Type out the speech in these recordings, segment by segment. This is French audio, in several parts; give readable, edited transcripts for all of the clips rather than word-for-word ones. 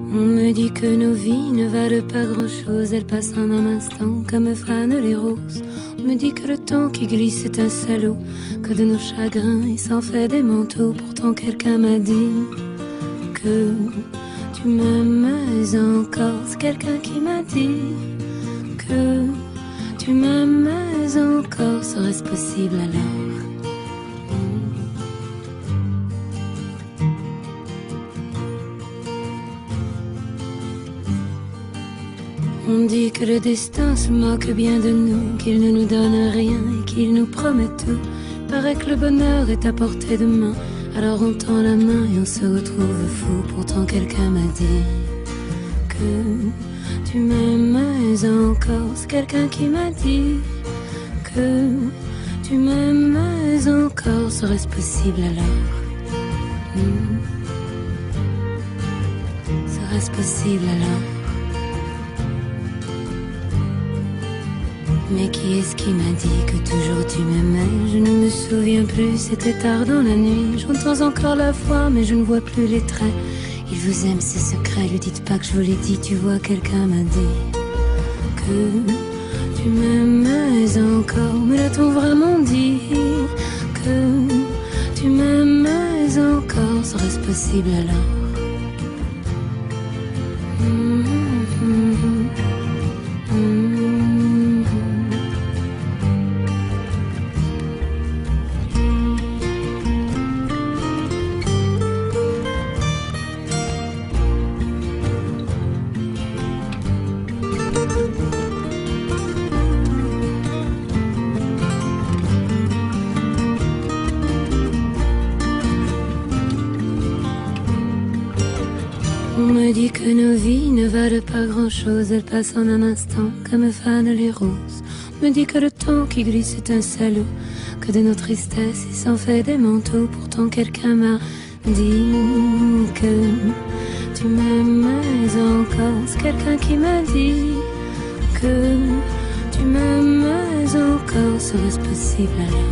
On me dit que nos vies ne valent pas grand-chose, elles passent en un instant comme fanent les roses. On me dit que le temps qui glisse est un salaud, que de nos chagrins il s'en fait des manteaux. Pourtant quelqu'un m'a dit que tu m'aimes encore. C'est quelqu'un qui m'a dit que tu m'aimes encore. Serait-ce possible alors? On dit que le destin se moque bien de nous, qu'il ne nous donne rien et qu'il nous promet tout. Paraît que le bonheur est à portée de main, alors on tend la main et on se retrouve fou. Pourtant quelqu'un m'a dit que tu m'aimes encore. C'est quelqu'un qui m'a dit que tu m'aimes encore. Serait-ce possible alors? Serait-ce possible alors? Mais qui est-ce qui m'a dit que toujours tu m'aimais? Je ne me souviens plus, c'était tard dans la nuit. J'entends encore la voix, mais je ne vois plus les traits. Il vous aime, c'est secret, lui dites pas que je vous l'ai dit. Tu vois, quelqu'un m'a dit que tu m'aimais encore. Me l'a-t-on vraiment dit que tu m'aimais encore? Serait-ce possible alors? On me dit que nos vies ne valent pas grand-chose, elles passent en un instant comme fanent les roses. On me dit que le temps qui glisse est un salaud, que de nos tristesses il s'en fait des manteaux. Pourtant quelqu'un m'a dit que tu m'aimais encore. C'est quelqu'un qui m'a dit que tu m'aimais encore. Serait-ce possible alors?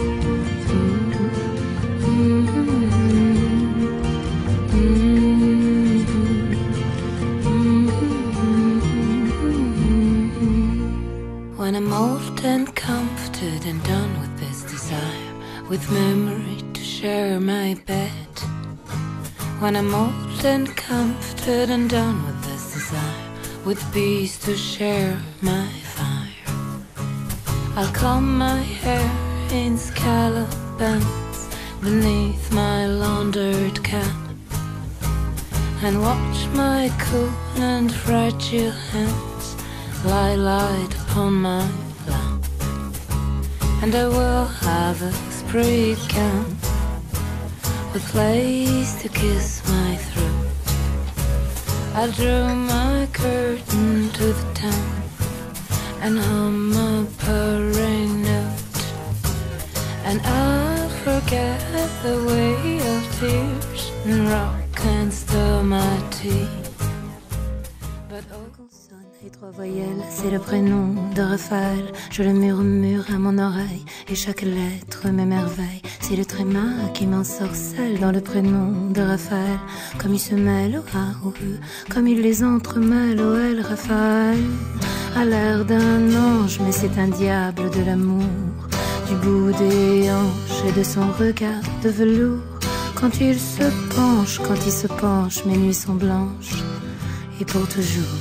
When I'm old and comforted and done with this desire, with memory to share my bed. When I'm old and comforted and done with this desire, with peace to share my fire, I'll comb my hair in scallop bands beneath my laundered cap, and watch my cool and fragile hands lie light upon my lap. And I will have a spree camp with place to kiss my throat. I'll draw my curtain to the town and hum a purring note, and I'll forget the way of tears and rock and stir my tea. But consonne et trois voyelles, c'est le prénom de Raphaël. Je le murmure à mon oreille et chaque lettre m'émerveille. C'est le tréma qui m'ensorcelle dans le prénom de Raphaël. Comme il se mêle au A, au E, comme il les entremêle au L. Raphaël a l'air d'un ange, mais c'est un diable de l'amour, du bout des hanches et de son regard de velours. Quand il se penche, mes nuits sont blanches et pour toujours.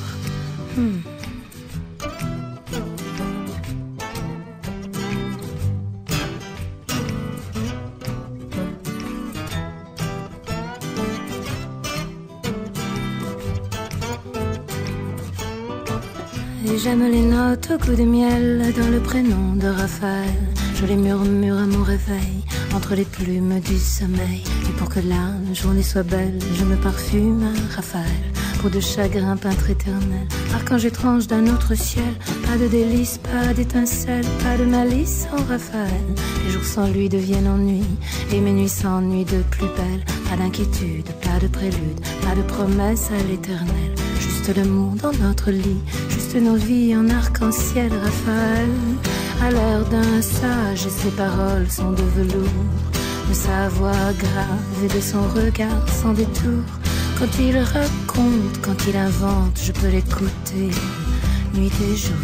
Et j'aime les notes au coup de miel dans le prénom de Raphaël. Je les murmure à mon réveil entre les plumes du sommeil. Et pour que la journée soit belle, je me parfume à Raphaël. Peau de chagrin, peintre éternel, archange étrange d'un autre ciel. Pas de délices, pas d'étincelles, pas de malice sans Raphaël. Les jours sans lui deviennent ennui, et mes nuits s'ennuient de plus belle. Pas d'inquiétude, pas de prélude, pas de promesse à l'éternel. Juste l'amour dans notre lit, juste nos vies en arc-en-ciel. Raphaël a l'air d'un sage et ses paroles sont de velours, de sa voix grave et de son regard sans détour. Quand il raconte, quand il invente, je peux l'écouter nuit et jour.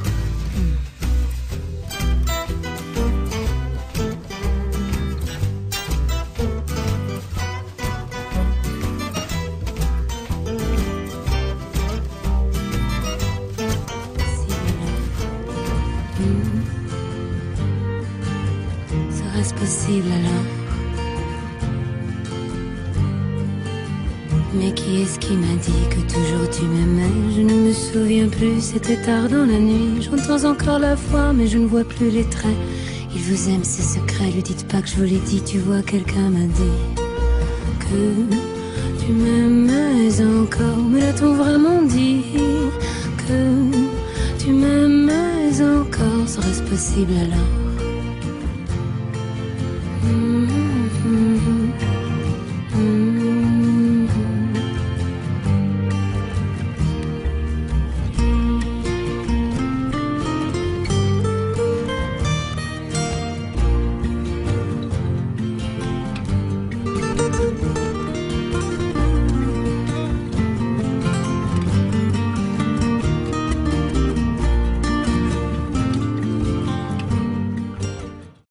Serait-ce possible alors? Mais qui est-ce qui m'a dit que toujours tu m'aimais? Je ne me souviens plus, c'était tard dans la nuit. J'entends encore la voix, mais je ne vois plus les traits. Il vous aime, c'est secret, lui dites pas que je vous l'ai dit. Tu vois, quelqu'un m'a dit que tu m'aimais encore. Mais l'a-t-on vraiment dit que tu m'aimais encore? Serait-ce possible alors?